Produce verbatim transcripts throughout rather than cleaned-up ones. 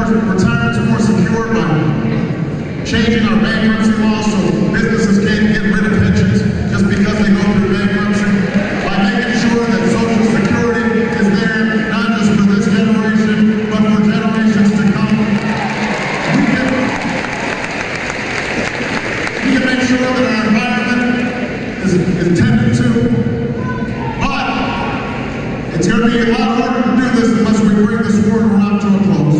retirement is more secure by changing our bankruptcy laws so businesses can't get rid of pensions just because they go through bankruptcy. By making sure that Social Security is there, not just for this generation, but for generations to come. We can, we can make sure that our environment is, is tended to. But it's going to be a lot harder to do this unless we bring this war around to a close.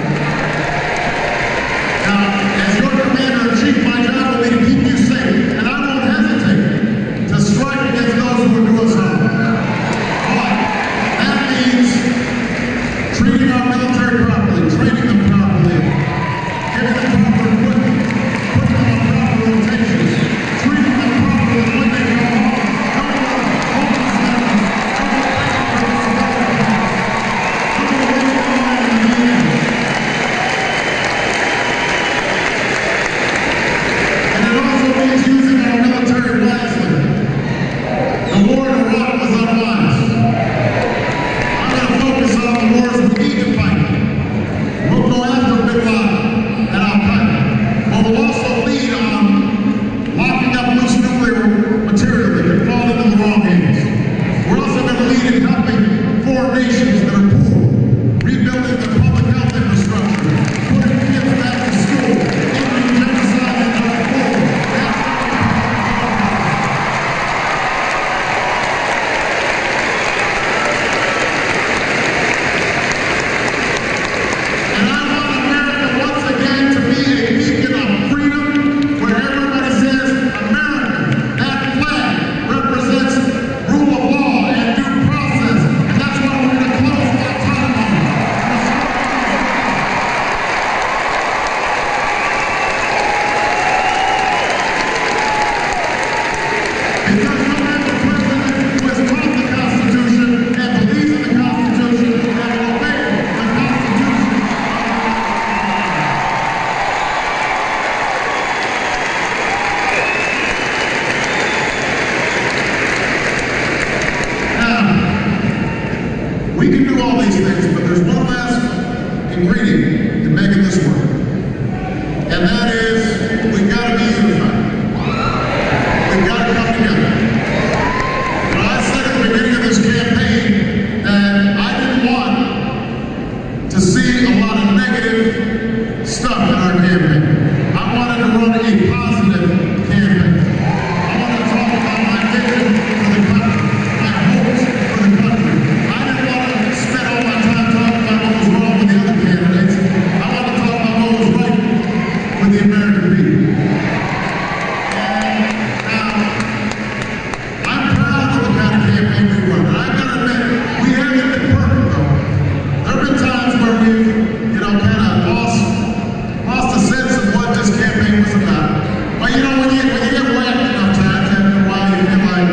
Now, as your commander-in-chief, my job will be to keep you safe, and I won't hesitate to strike against those who would do us harm. But that means treating our military properly, training them properly, giving them proper equipment, putting them on proper rotations, treating them properly when they go home. Don't let them homeless veterans, don't let them don't let them line in the end. And it also means using our military wisely. The war in Iraq was unwise. I'm going to focus on the wars we need to fight. We'll go after Bin Laden and Al-Qaeda. But we'll also lead on locking up loose nuclear material that can fall into the wrong hands. We're also going to lead in helping foreign nations that are poor, rebuilding the public health infrastructure, putting kids back to school, ending genocide in Darfur. That's And I want America once again to be a beacon of freedom where everybody says, America, that flag represents rule of law and due process. And that's why we're going to close that time on. Because no man the president who has taught the Constitution and believes in the Constitution and will obey the Constitution. Now, we can do all these things, but there's one last ingredient in making this work. And that is, we've got to be unified. We've got to come together. Now, I said at the beginning of this campaign that I didn't want to see a lot of negative stuff in our campaign. I wanted to run a positive campaign. I wanted to talk about my vision for the country, my hopes for the country. I didn't want to spend all my time talking about what was wrong with the other candidates. I wanted to talk about what was right with the American people. And now, I'm proud of the kind of campaign we run. And I've got to admit, we haven't been perfect though. There have been times where we've, you know, kind of lost, lost a sense of what this campaign was about. But you know, when you, when you get whacked enough times, after a while you feel like,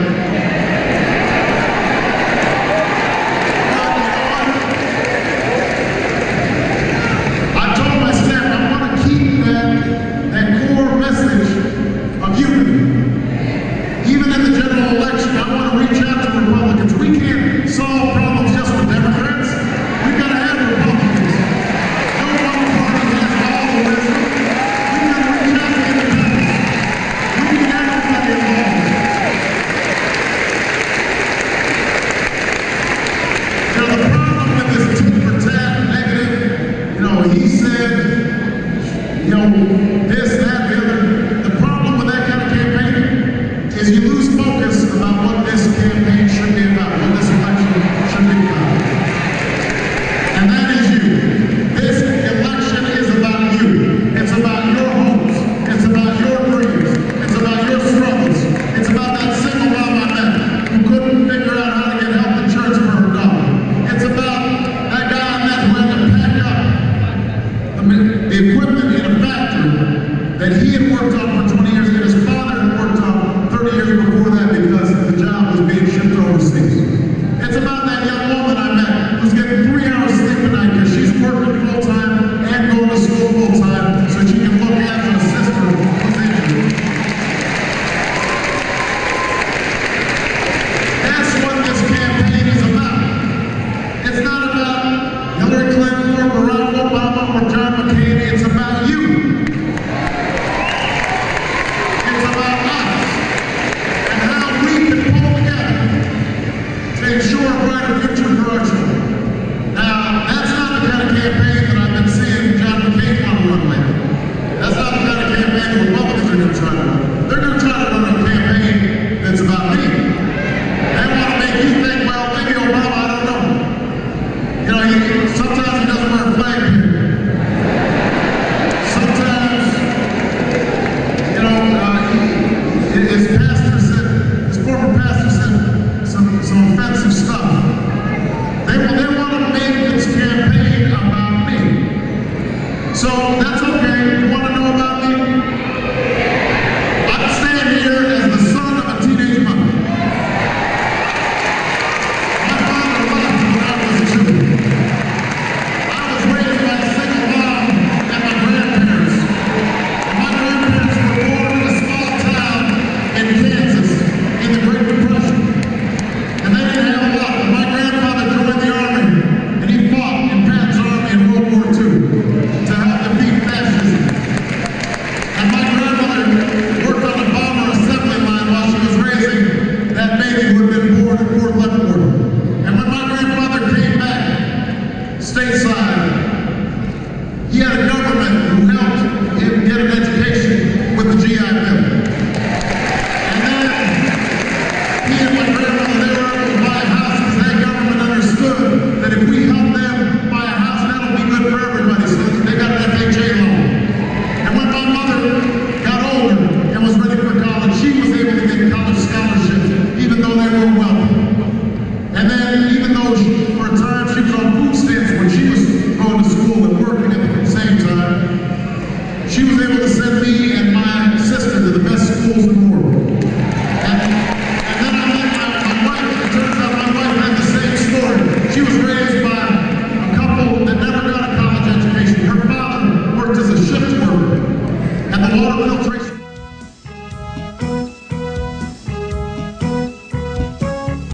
I told my staff I want to keep that, that core message of unity. Even in the general election, I want to reach out to Republicans. We can't solve problems just with Democrats. We've got to have Republicans. No one party has all the wisdom. We've got to reach out to independents. We need everybody involved. You know, the problem with this tit for tat negative, you know, he said, you know, this, that, the other. The problem with that kind of campaign is you lose focus about what this campaign should be about, what this election should be about. And that is you. This election is about you. It's about your hopes. It's about your dreams. It's about your struggles. It's about that single mom I met who couldn't figure out how to get health insurance for her daughter. It's about that guy I met who had to pack up the, the equipment in a factory that he had worked on for twenty years and his father had worked on thirty years before that because the job was being shipped overseas. It's about that young woman I met who's getting three hours sleep a night because she's working full time and going to school full time so she can look after a sister who's injured. That's what this campaign is about. It's not about Hillary Clinton or Barack Obama or John stateside. He had a government who helped him get an education with the G I Bill. And then he and my grandmother, they were able to buy a house because that government understood that if we help them buy a house, that'll be good for everybody. So they got an F H A loan. And when my mother got older and was ready for college, she was able to get college scholarships, even though they were wealthy. And then, even though she, for a time she was on food stamps when she was going to school and working at the same time, she was able to